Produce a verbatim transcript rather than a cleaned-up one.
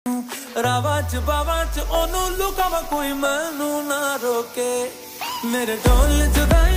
रावा च बावा च ओनू लुकावा कोई मैनू ना रोके मेरे ढोल जुदाई